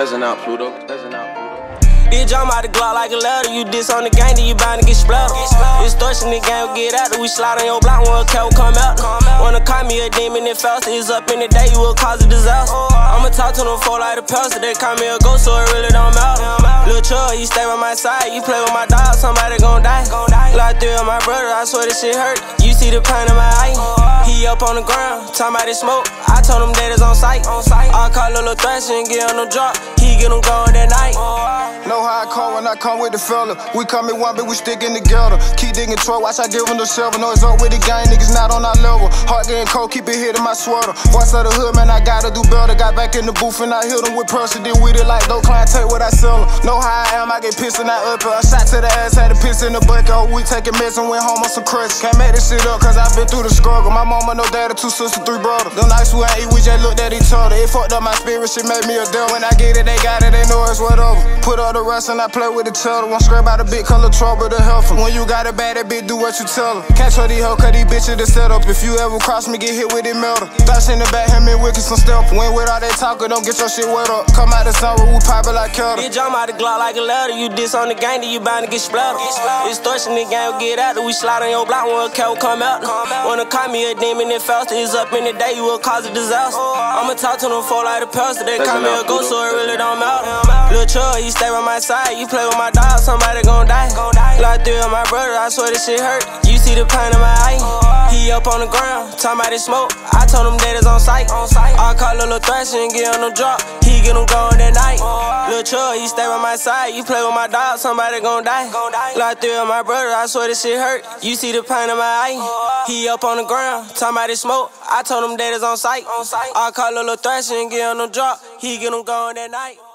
Peasant out, Pluto. Peasant out, Pluto. Bitch, I'm out the Glock like a ladder. You diss on the gang, then you bound to get splattered. Extortion, the gang will get after. We slide on your block when a cat will come out. Wanna call me a demon and faster. It's up in the day, you will cause a disaster. I'ma talk to them for like a pastor. They call me a ghost, so it really don't matter. Lil' Chubb, he stay by my side. You play with my dog, somebody gon' die. Like 3 of my brother, I swear this shit hurt. You see the pain in my eye. He up on the ground, talking about his smoke. I told him that it's on sight. I call Lil' Thrasher and get on the drop. He get him going that night. Know how I call when I come with the fella. We come in one, but we sticking together. Keep digging Troy, watch I give him the shovel. Know it's up with the gang, niggas not on our level. Heart getting cold, keep it hitting my sweater. Voice of the hood, man, I gotta do better. Got back in the booth and I hit him with pressure. Did with it like no client, take what I sell her. Know how I am, I get pissed and I up her. A shot to the ass, had to piss in the bucket. Oh, we taking meds and went home on some crutches. Can't make this shit up, cause I been through the struggle. My mama, no daddy, 2 sisters, 3 brothers. Them nights we ain't eat, we just looked at each other. It fucked up my spirit, shit made me a devil. When I get it, they got it, they know it's whatever. Put all the rest and I play with each other. Won't scrape out a big color trouble to help him. When you got it bad, that bitch do what you tell her. Catch all these hoes, cause these bitches to set up. If you ever cross me, get hit with it melter. Thoughts in the back, him and Wicked some stealth. When with all that talking, don't get your shit wet up. Come out the summer, we pop it like kettle. Bitch, I'm out the Glock like a ladder. You diss on the gang, then you bound to get splattered. Extortion, the gang will get after. We slide on your block when a cat will come out. Wanna call me a demon and faster. It's up in the day, you will cause a disaster. I'ma talk to them for like a pastor. They call me a ghost, so it really don't matter. Lil' Chubb, he stay by my side. You play with my dog, somebody gon' die. Like 3 of my brother, I swear this shit hurt. You see the pain in my eye. He up on the ground, talking about his smoke. I told him that it's on sight. I call Lil' Thrasher and get on the drop. He get him going that night. Lil' Chubb, he stay by my side. You play with my dog, somebody gon' die. Like 3 of my brother, I swear this shit hurt. You see the pain in my eye. He up on the ground, talking about his smoke. I told him that it's on sight. I call Lil' Thrasher and get on the drop. He get him going that night.